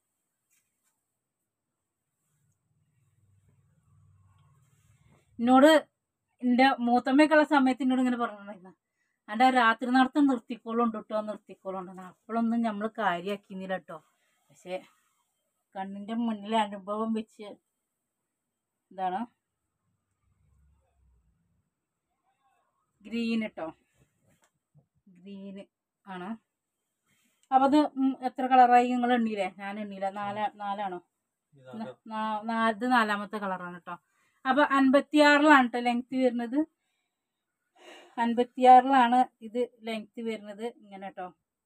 എന്നോട് എൻ്റെ മൂത്തമ്മയൊക്കെയുള്ള സമയത്ത് എന്നോട് ഇങ്ങനെ പറഞ്ഞിട്ടുണ്ടായിരുന്നു എൻ്റെ രാത്രി നടത്തം നിർത്തിക്കോളുണ്ട് കേട്ടോ നിർത്തിക്കോളുണ്ട്. അപ്പോഴൊന്നും നമ്മൾ കാര്യമാക്കിന്നില്ല കേട്ടോ. പക്ഷെ കണ്ണിൻ്റെ മുന്നിലെ അനുഭവം വെച്ച് ഇതാണ് ഗ്രീൻ കേട്ടോ. ഗ്രീന് ആണ്. അപ്പം അത് എത്ര കളറായി നിങ്ങൾ എണ്ണിയില്ലേ? ഞാൻ എണ്ണിയില്ല. നാല് നാലാണോ? ഇത് നാലാമത്തെ കളറാണ് കേട്ടോ. അപ്പം അൻപത്തിയാറിലാണ് കേട്ടോ ലെങ്ത് വരുന്നത്. അൻപത്തിയാറിലാണ് ഇത് ലെങ്ത് വരുന്നത്. ഇങ്ങനെ കേട്ടോ.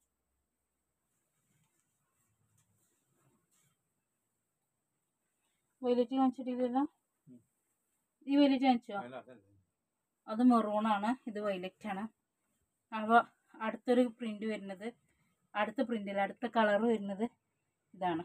വൈലറ്റ് കാണിച്ചിട്ടില്ലല്ലോ. ഈ വൈലറ്റ് കാണിച്ചോ? അത് മെറൂണാണ്, ഇത് വൈലറ്റ് ആണ്. അപ്പോൾ അടുത്തൊരു പ്രിന്റ് വരുന്നത്, അടുത്ത പ്രിന്റിൽ അടുത്ത കളർ വരുന്നത് ഇതാണ്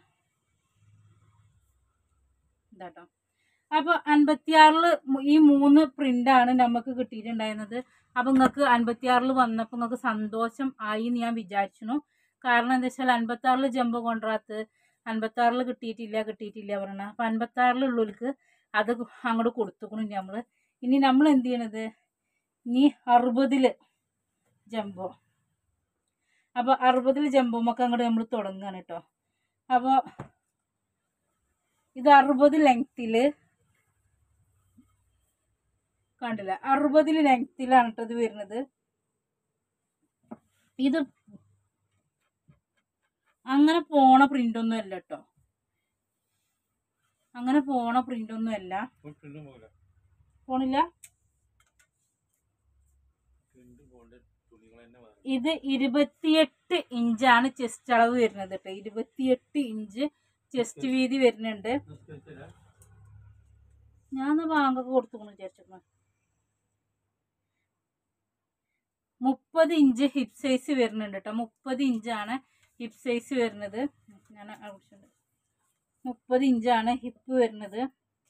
ഇതാട്ടോ. അപ്പോൾ അൻപത്തിയാറിൽ ഈ മൂന്ന് പ്രിന്റാണ് നമുക്ക് കിട്ടിയിട്ടുണ്ടായിരുന്നത്. അപ്പോൾ നിങ്ങൾക്ക് അൻപത്തിയാറിൽ വന്നപ്പോൾ നിങ്ങൾക്ക് സന്തോഷം ആയി എന്ന് ഞാൻ വിചാരിച്ചു. കാരണം എന്താ വെച്ചാൽ അൻപത്താറിൽ ജമ്പ് കോൺട്രാക്ട് അൻപത്താറിൽ കിട്ടിയിട്ടില്ല കിട്ടിയിട്ടില്ല പറഞ്ഞാൽ അപ്പം അൻപത്താറിലുള്ളവർക്ക് അത് അങ്ങോട്ട് കൊടുത്തുക്കണം നമ്മൾ. ഇനി നമ്മൾ എന്ത് ചെയ്യണത്, ഇനി അറുപതിൽ ജമ്പോ, അപ്പോൾ അറുപതിൽ ജമ്പുമൊക്കെ അങ്ങോട്ട് നമ്മൾ തുടങ്ങുകയാണ് കേട്ടോ. അപ്പോൾ ഇത് അറുപത് ലെങ്ത്തിൽ കണ്ടില്ല, അറുപതിൽ ലെങ്ത്തിലാണ് കേട്ടോ ഇത് വരുന്നത്. ഇത് അങ്ങനെ പോണ പ്രിന്റ് ഒന്നും അല്ല കേട്ടോ, അങ്ങനെ പോണ പ്രിന്റ് ഒന്നും അല്ല, പോണില്ല. ഇത് ഇരുപത്തിയെട്ട് ഇഞ്ചാണ് ചെസ്റ്റ് അളവ് വരുന്നത് കേട്ടോ. ഇരുപത്തിയെട്ട് ഇഞ്ച് ചെസ്റ്റ് വീതി വരുന്നുണ്ട്. ഞാൻ ബാങ്കൊക്കെ കൊടുത്തുകൊണ്ട് വിചാരിച്ചു. മുപ്പത് ഇഞ്ച് ഹിപ്പ് സൈസ് വരുന്നുണ്ട് കേട്ടോ. മുപ്പത് ഇഞ്ചാണ് ഹിപ്പ് സൈസ് വരുന്നത്. ഞാൻ ആവശ്യമുണ്ട്, മുപ്പത് ഇഞ്ചാണ് ഹിപ്പ് വരുന്നത്.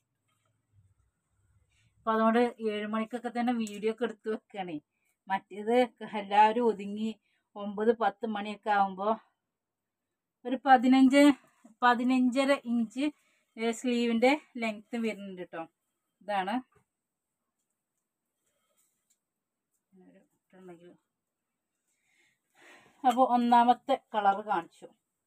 അപ്പം അതുകൊണ്ട് ഏഴ് മണിക്കൊക്കെ തന്നെ വീഡിയോ ഒക്കെ എടുത്ത് വെക്കണേ. മറ്റേത് എല്ലാവരും ഒതുങ്ങി ഒമ്പത് പത്ത് മണിയൊക്കെ ആകുമ്പോൾ ഒരു പതിനഞ്ച് പതിനഞ്ചര ഇഞ്ച് സ്ലീവിൻ്റെ ലെങ്ത്ത് വരുന്നുണ്ട് കേട്ടോ. ഇതാണ് അപ്പോൾ ഒന്നാമത്തെ കളർ കാണിച്ചു.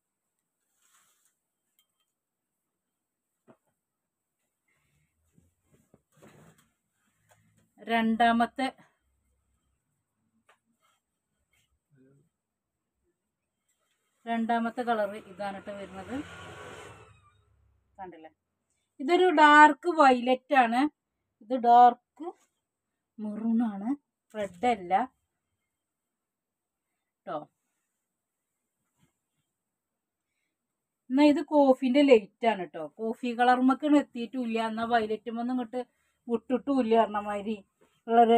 രണ്ടാമത്തെ രണ്ടാമത്തെ കളർ ഇതാണ് കേട്ടോ വരുന്നത്. കണ്ടില്ലേ, ഇതൊരു ഡാർക്ക് വയലറ്റ് ആണ്. ഇത് ഡാർക്ക് മെറൂൺ ആണ്, റെഡ് അല്ല കേട്ടോ. എന്നാൽ ഇത് കോഫിൻ്റെ ലൈറ്റ് ആണ് കേട്ടോ. കോഫി കളറുമൊക്കെ എത്തിയിട്ടില്ല, എന്നാൽ വയലറ്റുമൊന്നും ഇങ്ങോട്ട് വിട്ടിട്ടുമില്ല പറഞ്ഞ മാതിരി ഉള്ളൊരു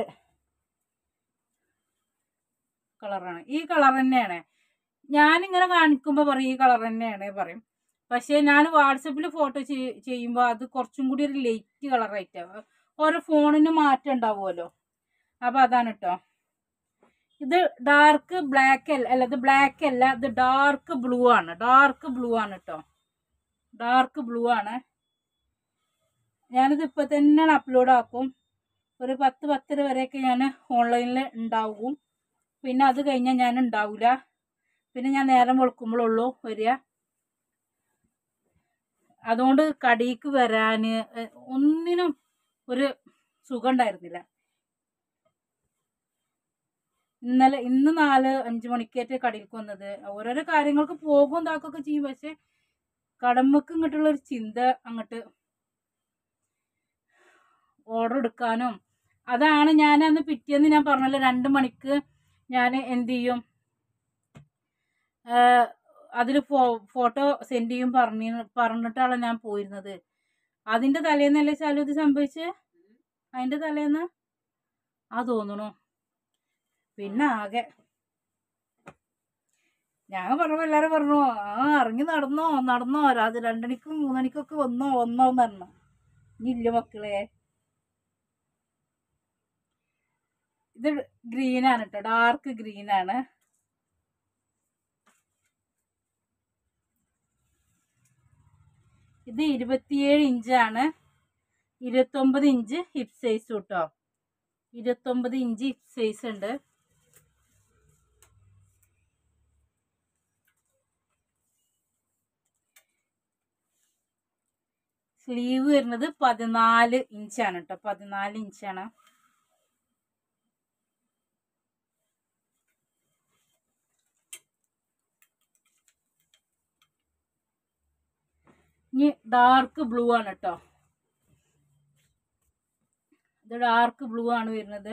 കളറാണ്. ഈ കളർ തന്നെയാണ് ഞാനിങ്ങനെ കാണിക്കുമ്പോൾ പറയും, ഈ കളർ തന്നെയാണ് പറയും. പക്ഷേ ഞാൻ വാട്സപ്പിൽ ഫോട്ടോ ചെയ്യുമ്പോൾ അത് കുറച്ചും കൂടി ഒരു ലൈറ്റ് കളറായിട്ടാണ്. ഓരോ ഫോണിന് മാറ്റം ഉണ്ടാവുമല്ലോ. അപ്പോൾ അതാണ് കേട്ടോ. ഇത് ഡാർക്ക് ബ്ലാക്ക് അല്ല അല്ല ഇത് ബ്ലാക്ക് അല്ല, ഇത് ഡാർക്ക് ബ്ലൂ ആണ്. ഡാർക്ക് ബ്ലൂ ആണ് കേട്ടോ, ഡാർക്ക് ബ്ലൂ ആണ്. ഞാനിത് ഇപ്പോൾ തന്നെയാണ് അപ്ലോഡ് ആക്കും. ഒരു പത്ത് പത്തര വരെയൊക്കെ ഞാൻ ഓൺലൈനിൽ ഉണ്ടാവും. പിന്നെ അത് കഴിഞ്ഞാൽ ഞാൻ ഉണ്ടാവില്ല. പിന്നെ ഞാൻ നേരം വെളുക്കുമ്പോഴുള്ളൂ വരിക. അതുകൊണ്ട് കടിക്ക് വരാൻ ഒന്നിനും ഒരു സുഖം ഉണ്ടായിരുന്നില്ല. ഇന്നലെ ഇന്ന് നാല് അഞ്ച് മണിക്കേറ്റ് കടയിലേക്ക് വന്നത്. ഓരോരോ കാര്യങ്ങൾക്ക് പോകും ഇതാക്കൊക്കെ ചെയ്യും. പക്ഷെ കടമക്ക് ഇങ്ങോട്ടുള്ളൊരു ചിന്ത അങ്ങോട്ട് ഓർഡർ എടുക്കാനും അതാണ്. ഞാൻ അന്ന് പിറ്റേന്ന് ഞാൻ പറഞ്ഞല്ലോ രണ്ട് മണിക്ക് ഞാൻ എന്ത് ചെയ്യും, അതിൽ ഫോ ഫോട്ടോ സെൻഡ് ചെയ്യും പറഞ്ഞ് പറഞ്ഞിട്ടാണ് ഞാൻ പോയിരുന്നത്. അതിൻ്റെ തലേന്നല്ലേ ചാലു ഇത് സംഭവിച്ച്, അതിൻ്റെ തലേന്ന് ആ തോന്നണു. പിന്നെ ആകെ ഞാൻ പറഞ്ഞു, എല്ലാവരും പറഞ്ഞു ആ ഇറങ്ങി നടന്നോ നടന്നോ അത് രണ്ടണിക്കും മൂന്നണിക്കൊക്കെ വന്നോ വന്നോ എന്ന് പറഞ്ഞു. ഇല്ല മക്കളെ, ഇത് ഗ്രീനാണ് കേട്ടോ, ഡാർക്ക് ഗ്രീനാണ്. ഇത് ഇരുപത്തിയേഴ് ഇഞ്ചാണ്. ഇരുപത്തൊമ്പത് ഇഞ്ച് ഹിപ്പ് സൈസ് കേട്ടോ. ഇരുപത്തൊമ്പത് ഇഞ്ച് ഹിപ്പ് സൈസ് ഉണ്ട്. സ്ലീവ് വരുന്നത് പതിനാല് ഇഞ്ചാണ് കേട്ടോ, പതിനാല് ഇഞ്ചാണ്. ഇനി ഡാർക്ക് ബ്ലൂ ആണ് കേട്ടോ. ഇത് ഡാർക്ക് ബ്ലൂ ആണ് വരുന്നത്.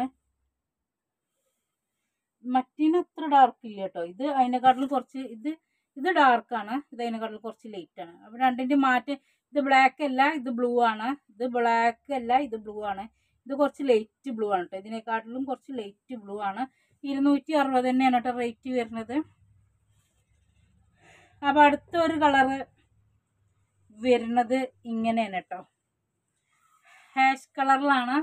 മറ്റേന് അത്ര ഡാർക്ക് ഇല്ല കേട്ടോ. ഇത് അതിനെക്കാട്ടിലും കുറച്ച് ഇത് ഇത് ഡാർക്കാണ്, ഇത് അതിനെക്കാട്ടിലും കുറച്ച് ലൈറ്റ് ആണ്. അപ്പം രണ്ടിൻ്റെ മാറ്റം. ഇത് ബ്ലാക്ക് അല്ല, ഇത് ബ്ലൂ ആണ്. ഇത് ബ്ലാക്ക് അല്ല, ഇത് ബ്ലൂ ആണ്. ഇത് കുറച്ച് ലൈറ്റ് ബ്ലൂ ആണ് കേട്ടോ. ഇതിനെക്കാട്ടിലും കുറച്ച് ലൈറ്റ് ബ്ലൂ ആണ്. ഇരുന്നൂറ്റി അറുപത് തന്നെയാണ് കേട്ടോ റേറ്റ് വരുന്നത്. അപ്പം അടുത്തൊരു കളറ് വരുന്നത് ഇങ്ങനെയാണ് കേട്ടോ, ഹാഷ് കളറിലാണ്.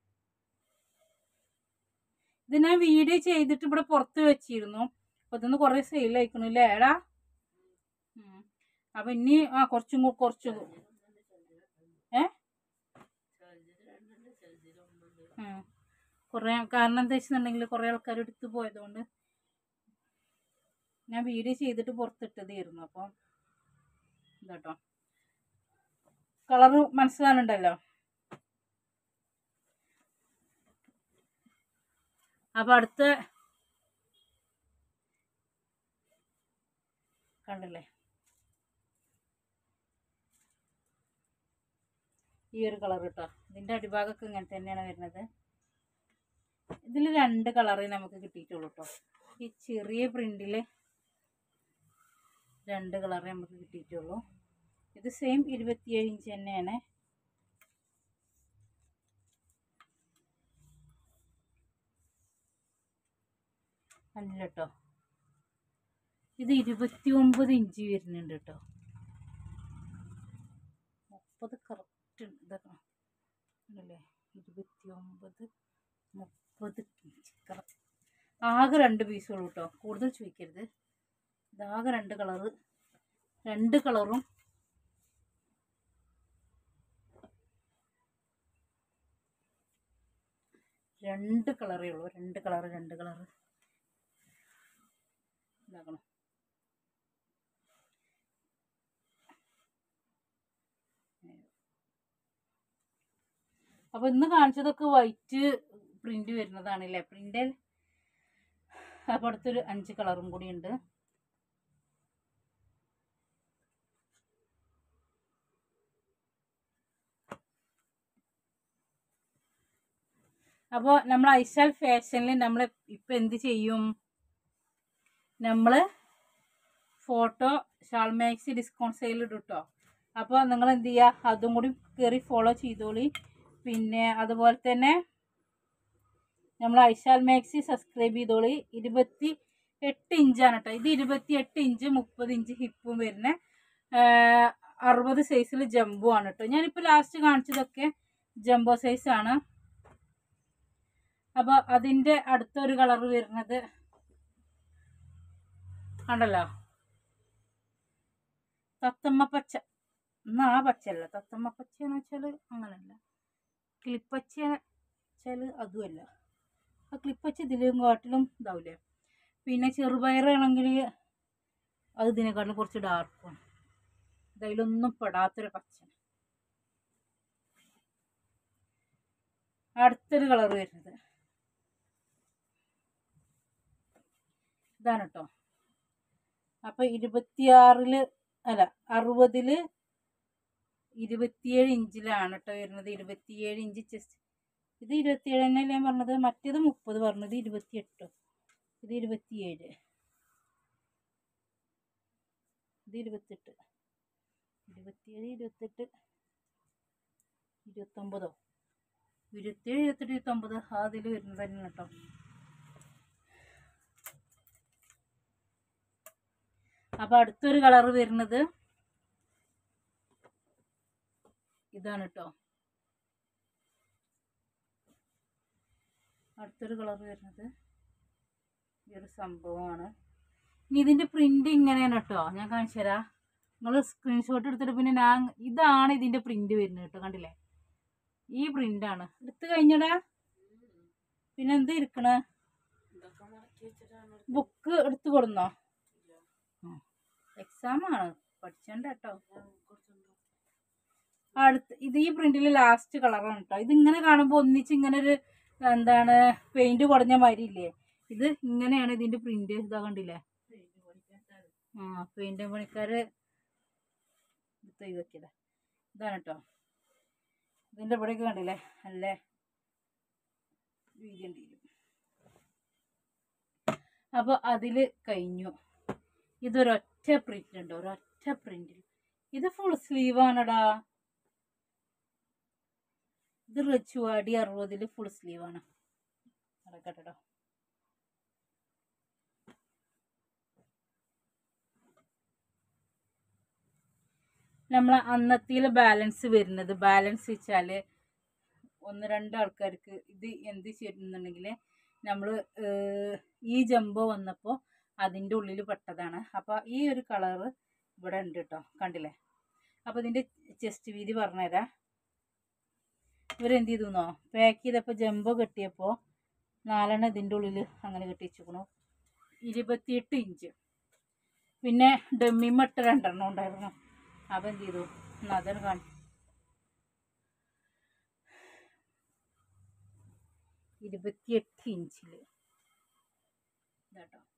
ഇത് ഞാൻ വീഡിയോ ചെയ്തിട്ട് ഇവിടെ പുറത്ത് വെച്ചിരുന്നു. അപ്പോൾ ഇതൊന്ന് കുറേ സെയിൽ അയക്കണില്ലേ ഏടാ. അപ്പം ഇനി ആ കുറച്ചും കുറച്ചും ഏ കുറേ, കാരണം എന്താ വെച്ചിട്ടുണ്ടെങ്കിൽ കുറേ ആൾക്കാർ എടുത്ത് പോയതുകൊണ്ട് ഞാൻ വീഡിയോ ചെയ്തിട്ട് പുറത്തിട്ടതായിരുന്നു. അപ്പം ഇതാട്ടോ കളറ് മനസ്സിലാകുന്നുണ്ടല്ലോ. അപ്പം അടുത്ത കണ്ടില്ലേ ഈ ഒരു കളർ കേട്ടോ. ഇതിൻ്റെ അടിഭാഗമൊക്കെ ഇങ്ങനെ തന്നെയാണ് വരുന്നത്. ഇതിൽ രണ്ട് കളറേ നമുക്ക് കിട്ടിയിട്ടുള്ളൂ കേട്ടോ. ഈ ചെറിയ പ്രിന്റിൽ രണ്ട് കളറേ നമുക്ക് കിട്ടിയിട്ടുള്ളൂ. ഇത് സെയിം ഇരുപത്തിയേഴ് ഇഞ്ച് തന്നെയാണ്. അല്ല കേട്ടോ, ഇത് ഇരുപത്തി ഒമ്പത് ഇഞ്ച് വരുന്നുണ്ട് കേട്ടോ. മുപ്പത് കറക്റ്റ് ഇതൊക്കെ അല്ലേ, ഇരുപത്തി ഒമ്പത് മുപ്പത് ഇഞ്ച് കറക്റ്റ്. ആകെ രണ്ട് പീസുള്ളൂ കേട്ടോ, കൂടുതൽ ചോദിക്കരുത്. ഇതാകെ രണ്ട് കളറ്, രണ്ട് കളറും രണ്ട് കളറേ ഉള്ളൂ. രണ്ട് കളറ് രണ്ട് കളറ് ഇതാക്കണം. അപ്പോൾ ഇന്ന് കാണിച്ചതൊക്കെ വൈറ്റ് പ്രിന്റ് വരുന്നതാണല്ലേ പ്രിന്റ്. അപ്പോൾ അടുത്തൊരു അഞ്ച് കളറും കൂടി ഉണ്ട്. അപ്പോൾ നമ്മൾ ഐശാൽ ഫാഷനിൽ നമ്മൾ ഇപ്പം എന്ത് ചെയ്യും, നമ്മൾ photo shawl maxi discount sale ഇടും കേട്ടോ. അപ്പോൾ നിങ്ങൾ എന്ത് ചെയ്യുക, അതും കൂടി കയറി ഫോളോ ചെയ്തോളി. പിന്നെ അതുപോലെ തന്നെ നമ്മൾ ഐശാൽ മാക്സി സബ്സ്ക്രൈബ് ചെയ്തോളി. ഇരുപത്തി എട്ട് ഇഞ്ചാണ് കേട്ടോ ഇത്. ഇരുപത്തി എട്ട് ഇഞ്ച് മുപ്പത് ഇഞ്ച് ഹിപ്പും വരുന്ന അറുപത് സൈസിൽ ജംബോ ആണ് കേട്ടോ. ഞാനിപ്പോൾ ലാസ്റ്റ് കാണിച്ചതൊക്കെ ജംബോ സൈസാണ്. അപ്പോൾ അതിൻ്റെ അടുത്തൊരു കളർ വരുന്നത് കണ്ടല്ലോ, തത്തമ്മ പച്ച. എന്നാ ആ പച്ചയല്ല, തത്തമ്മ പച്ചയെന്ന് വെച്ചാൽ അങ്ങനല്ല, ക്ലിപ്പച്ച വെച്ചാൽ അതുമല്ല. ആ ക്ലിപ്പച്ച ഇതിലും കാട്ടിലും ഇതാവില്ലേ. പിന്നെ ചെറുപയറാണെങ്കിൽ അത് ഇതിനെക്കാട്ടിലും കുറച്ച് ഡാർക്കും. ഇതിലൊന്നും പെടാത്തൊരു പച്ച. അടുത്തൊരു കളർ വരുന്നത് ഇതാണ് കേട്ടോ. അപ്പോൾ ഇരുപത്തിയാറില് അല്ല അറുപതിൽ ഇരുപത്തിയേഴ് ഇഞ്ചിലാണ് കേട്ടോ വരുന്നത്. ഇരുപത്തിയേഴ് ഇഞ്ച് ചെസ്റ്റ്. ഇത് ഇരുപത്തിയേഴ് തന്നെയല്ലേ ഞാൻ പറഞ്ഞത്. മറ്റേത് മുപ്പത് പറഞ്ഞത് ഇരുപത്തിയെട്ടോ. ഇത് ഇരുപത്തിയേഴ്, ഇത് ഇരുപത്തെട്ട്, ഇരുപത്തിയേഴ് ഇരുപത്തെട്ട് ഇരുപത്തൊമ്പതോ ഇരുപത്തിയേഴ് ഇരുപത്തെട്ട് ഇരുപത്തൊമ്പത് ആ അതിൽ വരുന്നത് തന്നെ കേട്ടോ. അപ്പം അടുത്തൊരു കളർ വരുന്നത് ഇതാണ് കേട്ടോ. അടുത്തൊരു കളർ വരുന്നത് ഈ ഒരു സംഭവമാണ്. ഇനി ഇതിൻ്റെ പ്രിന്റ് ഇങ്ങനെയാണ് കേട്ടോ. ഞാൻ കാണിച്ചു തരാം. നിങ്ങൾ സ്ക്രീൻഷോട്ട് എടുത്തിട്ട് പിന്നെ ഞാൻ ഇതാണ് ഇതിൻ്റെ പ്രിന്റ് വരുന്നത് കേട്ടോ. കണ്ടില്ലേ, ഈ പ്രിന്റാണ്. എടുത്ത് കഴിഞ്ഞടാ. പിന്നെ എന്ത് ഇരിക്കണേ, ബുക്ക് എടുത്ത് കൊടുന്നോ? എക്സാം ആണ്, പഠിച്ചണ്ട കേട്ടോ. അടുത്ത് ഇത് ഈ പ്രിന്റിൽ ലാസ്റ്റ് കളറാണ് കേട്ടോ. ഇതിങ്ങനെ കാണുമ്പോൾ ഒന്നിച്ച് ഇങ്ങനെ ഒരു എന്താണ് പെയിന്റ് കുറഞ്ഞ മാതിരി ഇല്ലേ. ഇത് ഇങ്ങനെയാണ് ഇതിന്റെ പ്രിന്റ്. ഇതാ കണ്ടില്ലേ, ആ പെയിന്റ് പണിക്കാര് വെക്കിയതാ. ഇതാണ് കേട്ടോ. ഇതിന്റെ ഇവിടെയൊക്കെ കണ്ടില്ലേ നല്ല വീതി. അപ്പൊ അതില് കഴിഞ്ഞു. ഇതൊരൊറ്റ പ്രിന്റ് ഉണ്ട്, ഒരൊറ്റ പ്രിന്റിൽ. ഇത് ഫുൾ സ്ലീവ് ആണടാ. ഇത് റിച്ചുവാടി അറുപതിൽ ഫുൾ സ്ലീവ് ആണ്. നടക്കട്ടോ. നമ്മൾ അന്നത്തിൽ ബാലൻസ് വരുന്നത് ബാലൻസ് വെച്ചാൽ ഒന്ന് രണ്ട് ആൾക്കാർക്ക് ഇത് എന്ത് ചെയ്യുന്നുണ്ടെങ്കിൽ നമ്മൾ ഈ ജംബോ വന്നപ്പോൾ അതിൻ്റെ ഉള്ളിൽ പെട്ടതാണ്. അപ്പോൾ ഈ ഒരു കളറ് ഇവിടെ ഉണ്ട് കേട്ടോ, കണ്ടില്ലേ. അപ്പോൾ ഇതിൻ്റെ ചെസ്റ്റ് വീതി പറഞ്ഞുതരാം. ഇവരെന്ത് ചെയ്തു പാക്ക് ചെയ്തപ്പോൾ ജംബോ കെട്ടിയപ്പോൾ നാലെണ്ണം ഇതിൻ്റെ ഉള്ളിൽ അങ്ങനെ കെട്ടിച്ചിരിക്കണു. ഇരുപത്തിയെട്ട് ഇഞ്ച്. പിന്നെ ഡെമ്മിമട്ട രണ്ടെണ്ണം ഉണ്ടായിരുന്നു. അപ്പം എന്ത് ചെയ്തു അതൊരു കാണി ഇരുപത്തിയെട്ട് ഇഞ്ചിൽ കേട്ടോ,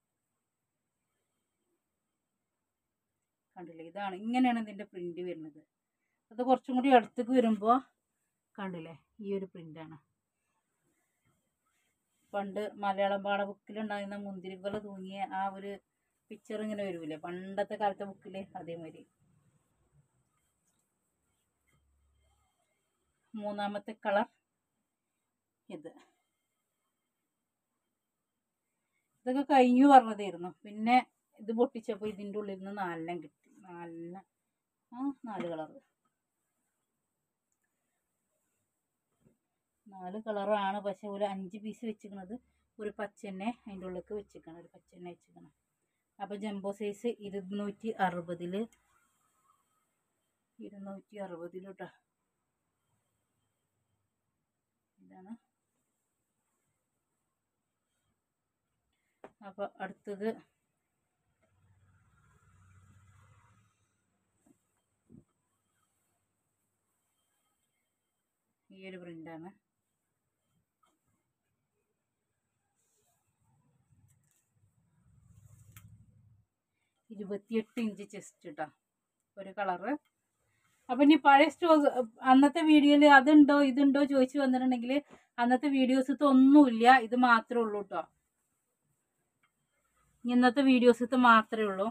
കണ്ടില്ലേ. ഇതാണ്, ഇങ്ങനെയാണ് ഇതിൻ്റെ പ്രിൻ്റ് വരുന്നത്. അത് കുറച്ചും കൂടി അടുത്തേക്ക് വരുമ്പോൾ കണ്ടില്ലേ ഈ ഒരു പ്രിൻ്റാണ്. പണ്ട് മലയാളം പാഠ ബുക്കിലുണ്ടായിരുന്ന മുന്തിരികൾ തൂങ്ങിയ ആ ഒരു പിക്ചർ ഇങ്ങനെ വരൂലേ പണ്ടത്തെ കാലത്തെ ബുക്കിൽ, അതേമാതിരി. മൂന്നാമത്തെ കളർ ഇത്. ഇതൊക്കെ കഴിഞ്ഞു പറഞ്ഞതായിരുന്നു. പിന്നെ ഇത് പൊട്ടിച്ചപ്പോൾ ഇതിൻ്റെ ഉള്ളിൽ നിന്ന് നാലെണ്ണം കിട്ടി. നാലെണ്ണം ആ നാല് കളറ് നാല് കളറാണ്. പക്ഷെ ഒരു അഞ്ച് പീസ് വെച്ചിരിക്കുന്നത് ഒരു പച്ചെണ്ണ അതിൻ്റെ ഉള്ളിലേക്ക് വെച്ചിരിക്കണം, ഒരു പച്ചെണ്ണ വെച്ചിരിക്കണം. അപ്പോൾ ജംബോ സൈസ് ഇരുന്നൂറ്റി അറുപതിൽ ഇരുന്നൂറ്റി അറുപതിൽ കേട്ടോ. ഇതാണ്. അപ്പോൾ അടുത്തത് ഈ ഒരു പ്രിൻ്റാണ്. ഇരുപത്തിയെട്ട് ഇഞ്ച് ചെസ്റ്റ് കേട്ടോ, ഒരു കളറ്. അപ്പം ഇനി പഴയ സ്റ്റോക്ക് അന്നത്തെ വീഡിയോയിൽ അതുണ്ടോ ഇതുണ്ടോ ചോദിച്ചു വന്നിട്ടുണ്ടെങ്കിൽ അന്നത്തെ വീഡിയോസത്തെ ഒന്നുമില്ല, ഇത് മാത്രമേ ഉള്ളൂ കേട്ടോ. ഇന്നത്തെ വീഡിയോസത്തെ മാത്രമേ ഉള്ളൂ.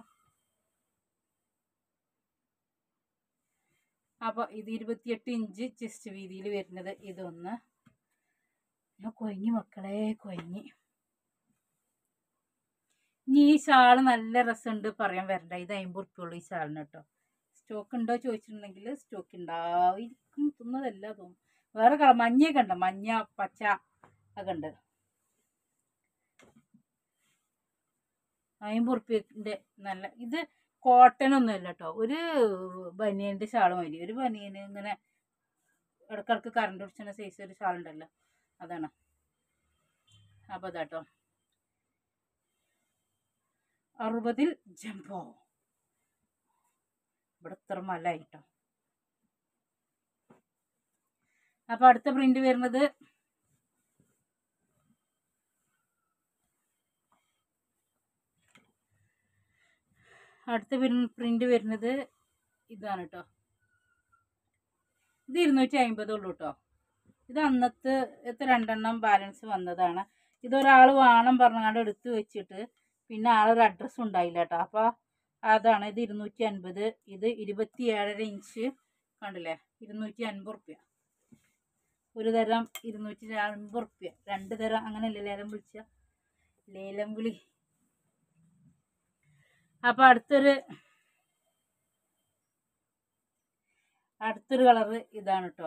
അപ്പോൾ ഇത് ഇരുപത്തിയെട്ട് ഇഞ്ച് ചെസ്റ്റ് വീതിയിൽ വരുന്നത് ഇതൊന്ന്. കൊയങ്ങി മക്കളെ കൊയങ്ങി. ഇനി ഈ ഷാള് നല്ല രസമുണ്ട് പറയാൻ വരണ്ട. ഇത് അമ്പത് ഉറുപ്പിയുള്ളൂ ഈ ഷാളിന് കേട്ടോ. സ്റ്റോക്ക് ഉണ്ടോ ചോദിച്ചിട്ടുണ്ടെങ്കിൽ സ്റ്റോക്ക് ഉണ്ടായിരിക്കും, തിന്നതല്ല തോന്നും. വേറെ കളർ മഞ്ഞയൊക്കെ ഉണ്ട്, മഞ്ഞ പച്ച ഒക്കെ ഉണ്ട്. അമ്പത് ഉറുപ്പിൻ്റെ നല്ല. ഇത് കോട്ടൺ ഒന്നും അല്ല കേട്ടോ, ഒരു ബനിയൻ്റെ ഷാൾ മതി. ഒരു ബനിയന് ഇങ്ങനെ ഇടക്കിടക്ക് കറണ്ട് പിടിച്ചുന്ന സൈസ് ഒരു ഷാൾ ഉണ്ടല്ലോ, അതാണ്. അപ്പോൾ അതാട്ടോ അറുപതിൽ ജംബോ. ഇവിടെ ഇത്ര മലായിട്ടോ. അപ്പോൾ അടുത്ത പ്രിന്റ് വരുന്നത് അടുത്ത പ്രിന്റ് വരുന്നത് ഇതാണ് കേട്ടോ. ഇത് ഇരുന്നൂറ്റി അമ്പതുള്ളൂ കേട്ടോ. ഇത് അന്നത്തെ എത്ര രണ്ടെണ്ണം ബാലൻസ് വന്നതാണ്. ഇതൊരാൾ വേണം പറഞ്ഞാണ്ട് എടുത്ത് വെച്ചിട്ട് പിന്നെ ആളൊരു അഡ്രസ്സ് ഉണ്ടായില്ല കേട്ടോ. അപ്പോൾ അതാണ് ഇത് ഇരുന്നൂറ്റി അൻപത്. ഇത് ഇരുപത്തി ഏഴര ഇഞ്ച് കണ്ടില്ലേ, ഇരുന്നൂറ്റി അൻപത് റുപ്യ. ഒരു തരം ഇരുന്നൂറ്റി അൻപത് റുപ്യ, രണ്ട് തരം അങ്ങനെയല്ലേ ലേലം വിളിച്ച ലേലം വിളി. അപ്പോൾ അടുത്തൊരു അടുത്തൊരു കളറ് ഇതാണ് കേട്ടോ.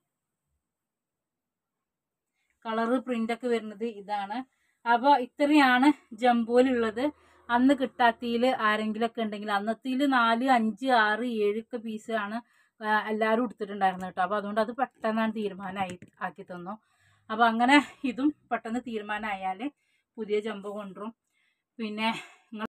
കളറ് പ്രിൻ്റൊക്കെ വരുന്നത് ഇതാണ്. അപ്പോൾ ഇത്രയാണ് ജംബോയിലുള്ളത്. അന്ന് കിട്ടാത്തതിൽ ആരെങ്കിലുമൊക്കെ ഉണ്ടെങ്കിൽ അന്നത്തിൽ നാല് അഞ്ച് ആറ് ഏഴൊക്കെ പീസാണ് എല്ലാവരും എടുത്തിട്ടുണ്ടായിരുന്നു കേട്ടോ. അപ്പോൾ അതുകൊണ്ട് അത് പെട്ടെന്നാണ് തീരുമാനമായി ആക്കി തന്നു. അപ്പോൾ അങ്ങനെ ഇതും പെട്ടെന്ന് തീരുമാനമായാൽ പുതിയ ജംബോ കൊണ്ടുവരും. പിന്നെ